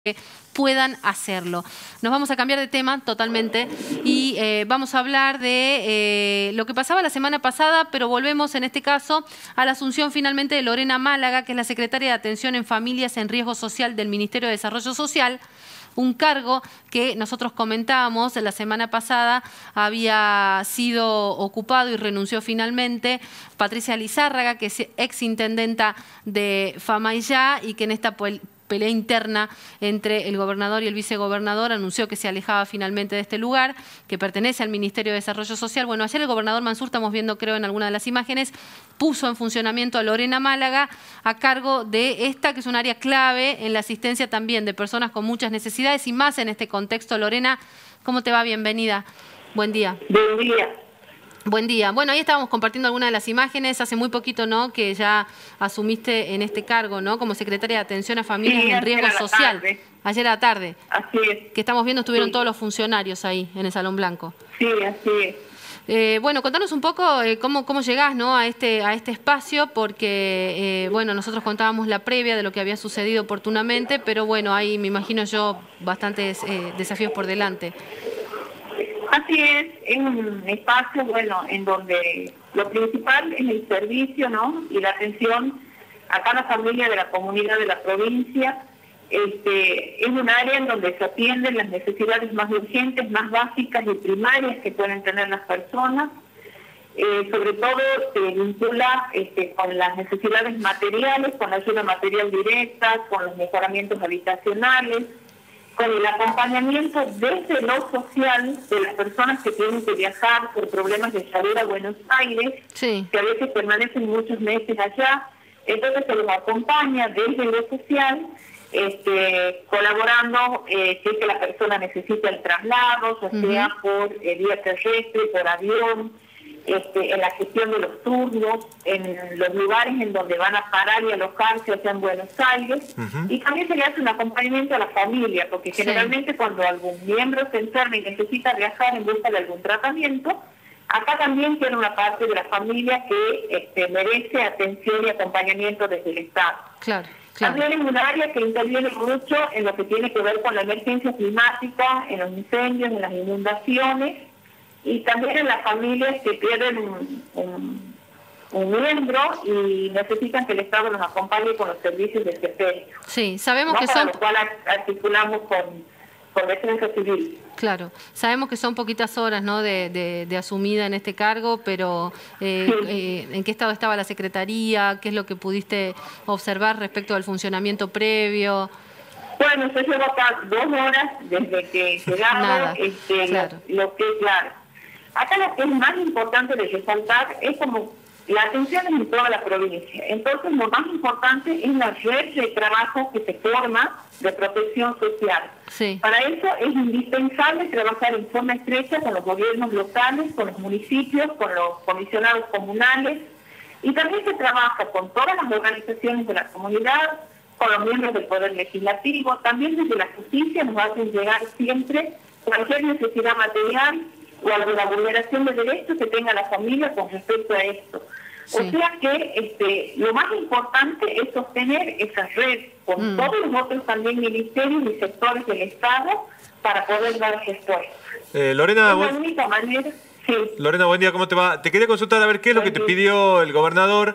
puedan hacerlo. Nos vamos a cambiar de tema totalmente y vamos a hablar de lo que pasaba la semana pasada, pero volvemos en este caso a la asunción finalmente de Lorena Málaga, que es la secretaria de Atención en Familias en Riesgo Social del Ministerio de Desarrollo Social, un cargo que nosotros comentábamos la semana pasada había sido ocupado y renunció finalmente Patricia Lizárraga, que es exintendenta de Famaillá y que en esta pelea interna entre el gobernador y el vicegobernador anunció que se alejaba finalmente de este lugar, que pertenece al Ministerio de Desarrollo Social. Bueno, ayer el gobernador Mansur, estamos viendo creo en alguna de las imágenes, puso en funcionamiento a Lorena Málaga a cargo de esta, que es un área clave en la asistencia también de personas con muchas necesidades y más en este contexto. Lorena, ¿cómo te va? Bienvenida. Buen día. Buen día. Buen día. Bueno, ahí estábamos compartiendo algunas de las imágenes. Hace muy poquito, ¿no?, que ya asumiste en este cargo, ¿no?, como secretaria de Atención a Familias en Riesgo Social. Ayer a la tarde. Así es. Que estamos viendo, estuvieron todos los funcionarios ahí, en el Salón Blanco. Sí, así es. Bueno, contanos un poco cómo llegás, ¿no?, a este espacio, porque, bueno, nosotros contábamos la previa de lo que había sucedido oportunamente, pero bueno, hay, me imagino yo, bastantes desafíos por delante. Así es un espacio, bueno, en donde lo principal es el servicio, ¿no?, y la atención a cada familia de la comunidad de la provincia. Es un área en donde se atienden las necesidades más urgentes, más básicas y primarias que pueden tener las personas. Sobre todo se vincula con las necesidades materiales, con la ayuda material directa, con los mejoramientos habitacionales, con el acompañamiento desde lo social de las personas que tienen que viajar por problemas de salud a Buenos Aires, sí, que a veces permanecen muchos meses allá. Entonces se los acompaña desde lo social, colaborando si es que la persona necesita el traslado, ya sea por vía terrestre, por avión, en la gestión de los turnos, en los lugares en donde van a parar y alojarse allá en Buenos Aires, y también se le hace un acompañamiento a la familia, porque generalmente cuando algún miembro se enferma y necesita viajar en busca de algún tratamiento, acá también tiene una parte de la familia que merece atención y acompañamiento desde el Estado. Claro. También es un área que interviene mucho en lo que tiene que ver con la emergencia climática, en los incendios, en las inundaciones, y también en las familias que pierden un miembro y necesitan que el Estado los acompañe con los servicios de CPE. Sí, sabemos ¿no? que Para son... lo cual articulamos con Defensa Civil. Claro, sabemos que son poquitas horas, ¿no?, de asumida en este cargo, pero ¿en qué estado estaba la Secretaría? ¿Qué es lo que pudiste observar respecto al funcionamiento previo? Bueno, se llevó acá 2 horas desde que llegamos. Nada, claro. Claro. Acá lo que es más importante de resaltar es como la atención es en toda la provincia. Entonces, lo más importante es la red de trabajo que se forma de protección social. Sí. Para eso es indispensable trabajar en forma estrecha con los gobiernos locales, con los municipios, con los comisionados comunales, y también se trabaja con todas las organizaciones de la comunidad, con los miembros del Poder Legislativo. También desde la justicia nos hacen llegar siempre cualquier necesidad material o alguna vulneración de derechos que tenga la familia con respecto a esto. Sí. O sea que lo más importante es sostener esa red con todos los otros también ministerios y sectores del Estado para poder dar respuesta. Lorena, es la única manera. Sí. Lorena, buen día, ¿cómo te va? Te quería consultar a ver qué es lo que te pidió el gobernador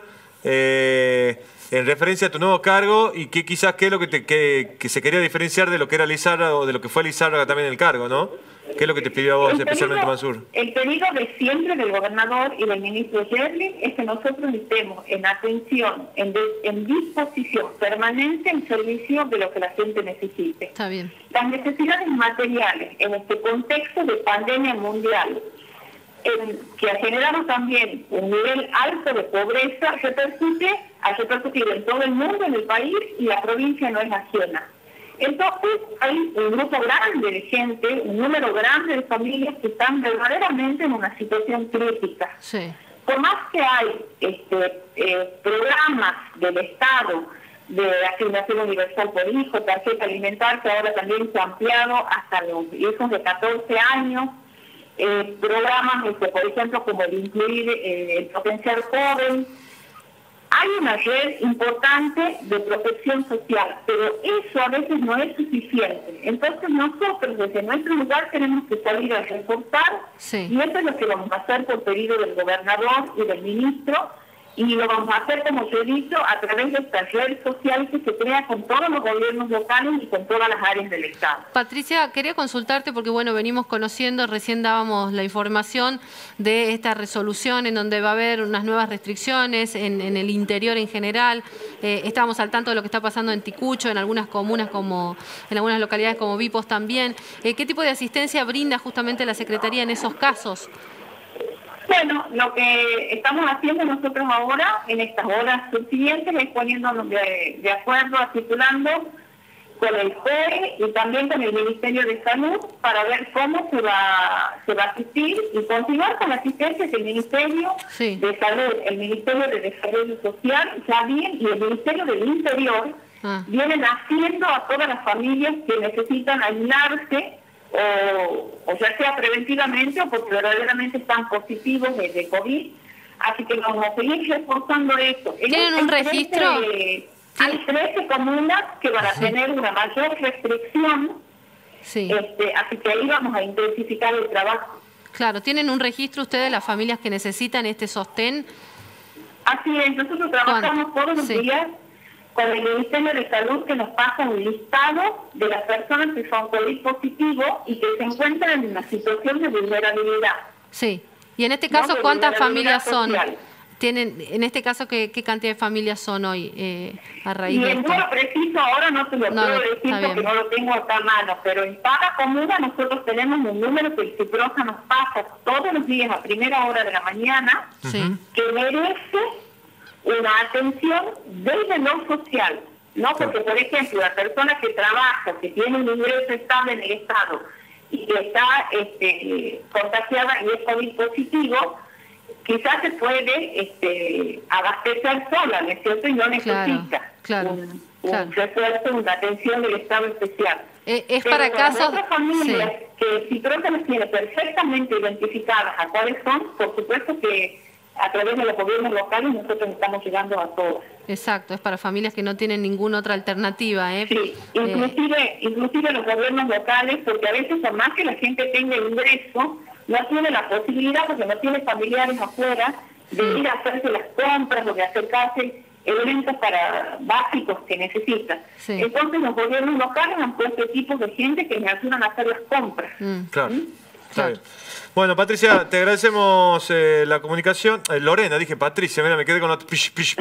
en referencia a tu nuevo cargo y qué es lo que se quería diferenciar de lo que era Lizárraga o de lo que fue Lizárraga también en el cargo, ¿no? ¿Qué es lo que te pidió a vos, especialmente Mansur? El pedido de siempre del gobernador y del ministro Yerlin es que nosotros estemos en atención, en disposición permanente en servicio de lo que la gente necesite. Está bien. Las necesidades materiales en este contexto de pandemia mundial, que ha generado también un nivel alto de pobreza, ha repercutido en todo el mundo, en el país, y la provincia no es ajena. Entonces hay un grupo grande de gente, un número grande de familias que están verdaderamente en una situación crítica. Sí. Por más que hay programas del Estado de asignación universal por hijo, tarjeta alimentar, que ahora también se ha ampliado hasta los hijos de 14 años, programas, por ejemplo, como el incluir el potencial joven, hay una red importante de protección social, pero eso a veces no es suficiente. Entonces nosotros desde nuestro lugar tenemos que salir a reforzar, y eso es lo que vamos a hacer por pedido del gobernador y del ministro, y lo vamos a hacer, como yo he dicho, a través de esta red social que se crea con todos los gobiernos locales y con todas las áreas del Estado. Patricia, quería consultarte porque, bueno, venimos conociendo, recién dábamos la información de esta resolución en donde va a haber unas nuevas restricciones en el interior en general. Estábamos al tanto de lo que está pasando en Ticucho, en algunas comunas, como en algunas localidades como Vipos también. ¿Qué tipo de asistencia brinda justamente la Secretaría en esos casos? Bueno, lo que estamos haciendo nosotros ahora, en estas horas subsiguientes, es poniéndonos de acuerdo, articulando con el COE y también con el Ministerio de Salud para ver cómo se va a asistir y continuar con la asistencia que el Ministerio de Salud, el Ministerio de Desarrollo Social, ya bien, y el Ministerio del Interior vienen haciendo a todas las familias que necesitan aislarse, o ya sea preventivamente o porque verdaderamente están positivos de COVID. Así que vamos a seguir reforzando esto. ¿Tienen un registro? Hay 13 comunas que van a tener una mayor restricción, así que ahí vamos a intensificar el trabajo. Claro, ¿tienen un registro ustedes de las familias que necesitan este sostén? Así es, nosotros trabajamos todos los días con el Ministerio de Salud, que nos pasa un listado de las personas que son COVID positivos y que se encuentran en una situación de vulnerabilidad. Sí. Y en este caso, ¿cuántas familias son? Tienen, en este caso, ¿qué cantidad de familias son hoy a raíz de esto? Y en número preciso ahora no te lo puedo decir porque no lo tengo acá a mano, pero en cada comuna nosotros tenemos un número que el CIPROSA nos pasa todos los días a primera hora de la mañana, que merece una atención desde lo social, ¿no? Porque, por ejemplo, la persona que trabaja, que tiene un ingreso estable en el Estado y que está contagiada y es COVID positivo, quizás se puede abastecer sola, ¿no es cierto? Y no necesita un refuerzo, una atención del Estado especial. Es para casos... Otras familias que el CIPROSA nos tiene perfectamente identificadas a cuáles son, por supuesto que a través de los gobiernos locales nosotros estamos llegando a todos. Exacto, es para familias que no tienen ninguna otra alternativa. Sí, inclusive los gobiernos locales, porque a veces por más que la gente tenga ingreso, no tiene la posibilidad, porque no tiene familiares afuera, de ir a hacerse las compras o de acercarse elementos básicos que necesitan. Entonces los gobiernos locales han puesto equipos de gente que me ayudan a hacer las compras. Claro. Está bien. Bueno, Patricia, te agradecemos la comunicación. Lorena, dije Patricia, mira, me quedé con otra.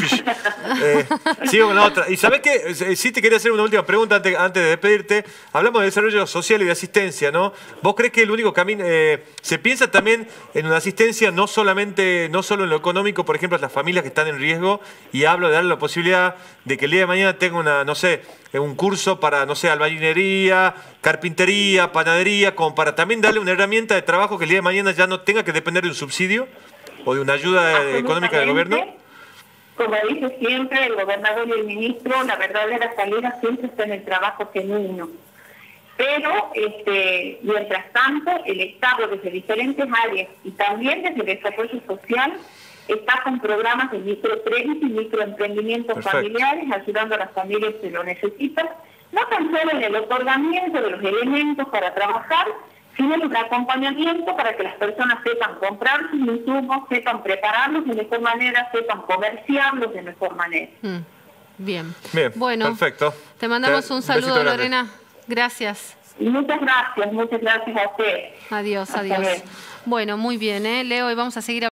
Sigo con la otra. Y ¿sabés qué? Sí te quería hacer una última pregunta antes de despedirte. Hablamos de desarrollo social y de asistencia, ¿no? ¿Vos crees que el único camino... se piensa también en una asistencia no solo en lo económico, por ejemplo, a las familias que están en riesgo, y hablo de darle la posibilidad de que el día de mañana tenga una, no sé, un curso para, no sé, albañilería, carpintería, panadería, como para también darle una herramienta de trabajo que el día de mañana ya no tenga que depender de un subsidio o de una ayuda económica del gobierno? Como dice siempre el gobernador y el ministro, la verdadera salida siempre está en el trabajo genuino. Pero, mientras tanto, el Estado desde diferentes áreas y también desde el desarrollo social está con programas de microcrédito y microemprendimientos familiares, ayudando a las familias que lo necesitan, no tan solo en el otorgamiento de los elementos para trabajar, sino en un acompañamiento para que las personas sepan comprar sus insumos, sepan prepararlos de mejor manera, sepan comerciarlos de mejor manera. Bien. Bueno, perfecto. Te mandamos un saludo, Lorena. Gracias. Y muchas gracias a usted. Adiós. Bueno, muy bien, Leo, y vamos a seguir